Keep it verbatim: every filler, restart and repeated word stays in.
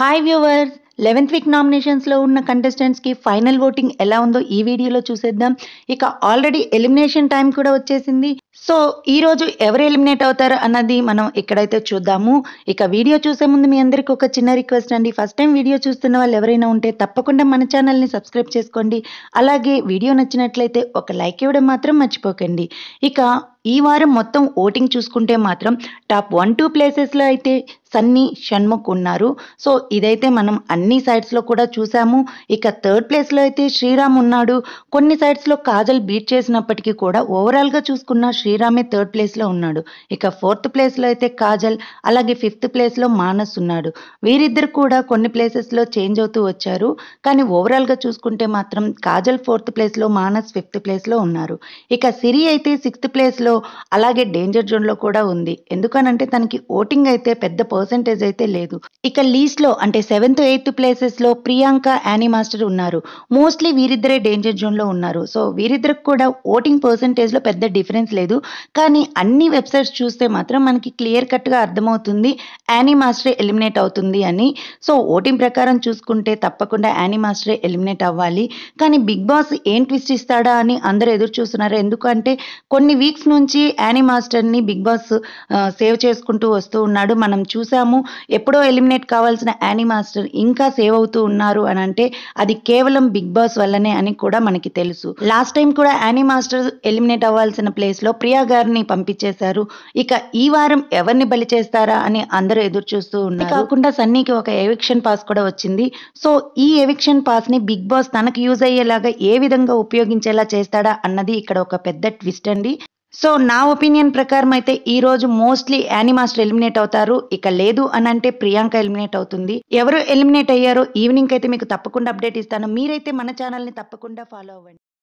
Hi viewers, eleventh week నామినేషన్స్లో ఉన్న కంటెస్టెంట్స్కి ఫైనల్ ఓటింగ్ ఎలా ఉందో ఈ వీడియోలో చూసేద్దాం. ఇక ఆల్రెడీ ఎలిమినేషన్ టైం కూడా వచ్చేసింది. సో ఈ రోజు ఎవరు ఎలిమినేట్ అవుతారు అన్నది మనం ఇక్కడైతే చూద్దాము. ఇక వీడియో చూసే ముందు మీ అందరికీ ఒక చిన్న రిక్వెస్ట్ అండి. ఫస్ట్ టైం వీడియో చూస్తున్న వాళ్ళు ఎవరైనా ఉంటే తప్పకుండా మన ఛానల్ని సబ్స్క్రైబ్ చేసుకోండి. అలాగే వీడియో నచ్చినట్లయితే ఒక లైక్ ఇవ్వడం మాత్రం మర్చిపోకండి. ఇక ఈ వారం మొత్తం ఓటింగ్ చూసుకుంటే మాత్రం టాప్ వన్ టూ ప్లేసెస్లో అయితే సన్నీ, షణ్ముఖ్ ఉన్నారు. సో ఇదైతే మనం అన్ని సైడ్స్లో కూడా చూసాము. ఇక థర్డ్ ప్లేస్లో అయితే శ్రీరామ్ ఉన్నాడు. కొన్ని సైడ్స్లో కాజల్ బీట్ చేసినప్పటికీ కూడా ఓవరాల్గా చూసుకున్న శ్రీరామే థర్డ్ ప్లేస్లో ఉన్నాడు. ఇక ఫోర్త్ ప్లేస్లో అయితే కాజల్, అలాగే ఫిఫ్త్ ప్లేస్లో మానస్ ఉన్నాడు. వీరిద్దరు కూడా కొన్ని ప్లేసెస్లో చేంజ్ అవుతూ వచ్చారు. కానీ ఓవరాల్గా చూసుకుంటే మాత్రం కాజల్ ఫోర్త్ ప్లేస్లో, మానస్ ఫిఫ్త్ ప్లేస్లో ఉన్నారు. ఇక సిరి అయితే సిక్స్త్ ప్లేస్లో, అలాగే డేంజర్ జోన్లో కూడా ఉంది. ఎందుకనంటే తనకి ఓటింగ్ అయితే పెద్ద పర్సెంటేజ్ అయితే లేదు. ఇక లీస్ట్లో అంటే సెవెంత్ ఎయిత్ ప్లేసెస్లో ప్రియాంక, యానీ మాస్టర్ ఉన్నారు. మోస్ట్లీ వీరిద్దరే డేంజర్ జోన్లో ఉన్నారు. సో వీరిద్దరికి కూడా ఓటింగ్ పర్సెంటేజ్లో పెద్ద డిఫరెన్స్ లేదు. కానీ అన్ని వెబ్సైట్స్ చూస్తే మాత్రం మనకి క్లియర్ కట్గా అర్థమవుతుంది యానీ మాస్టరే ఎలిమినేట్ అవుతుంది అని. సో ఓటింగ్ ప్రకారం చూసుకుంటే తప్పకుండా యానీ మాస్టరే ఎలిమినేట్ అవ్వాలి. కానీ బిగ్ బాస్ ఏం ట్విస్ట్ ఇస్తాడా అని అందరూ ఎదురు చూస్తున్నారు. ఎందుకంటే కొన్ని వీక్స్ నుంచి యానీ మాస్టర్ని బిగ్ బాస్ సేవ్ చేసుకుంటూ వస్తూ ఉన్నాడు. మనం చూసాము. ఎప్పుడో ఎలిమినేట్ కావాల్సిన యానీ మాస్టర్ ఇంకా సేవ్ అవుతూ ఉన్నారు అని అంటే అది కేవలం బిగ్ బాస్ వల్లనే అని కూడా మనకి తెలుసు. లాస్ట్ టైం కూడా యానీ మాస్టర్ ఎలిమినేట్ అవ్వాల్సిన ప్లేస్ లో ప్రియా గారిని పంపించేశారు. ఇక ఈ వారం ఎవరిని బలి చేస్తారా అని అందరూ ఎదురు చూస్తూ ఉన్నారు. కాకుండా సన్నీకి ఒక ఎవిక్షన్ పాస్ కూడా వచ్చింది. సో ఈ ఎవిక్షన్ పాస్ ని బిగ్ బాస్ తనకు యూజ్ అయ్యేలాగా ఏ విధంగా ఉపయోగించేలా చేస్తాడా అన్నది ఇక్కడ ఒక పెద్ద ట్విస్ట్ అండి. సో నా ఒపీనియన్ ప్రకారం అయితే ఈ రోజు మోస్ట్లీ యానీ మాస్టర్ ఎలిమినేట్ అవుతారు. ఇక లేదు అని అంటే ప్రియాంక ఎలిమినేట్ అవుతుంది. ఎవరు ఎలిమినేట్ అయ్యారో ఈవినింగ్ అయితే మీకు తప్పకుండా అప్డేట్ ఇస్తాను. మీరైతే మన ఛానల్ని తప్పకుండా ఫాలో అవ్వండి.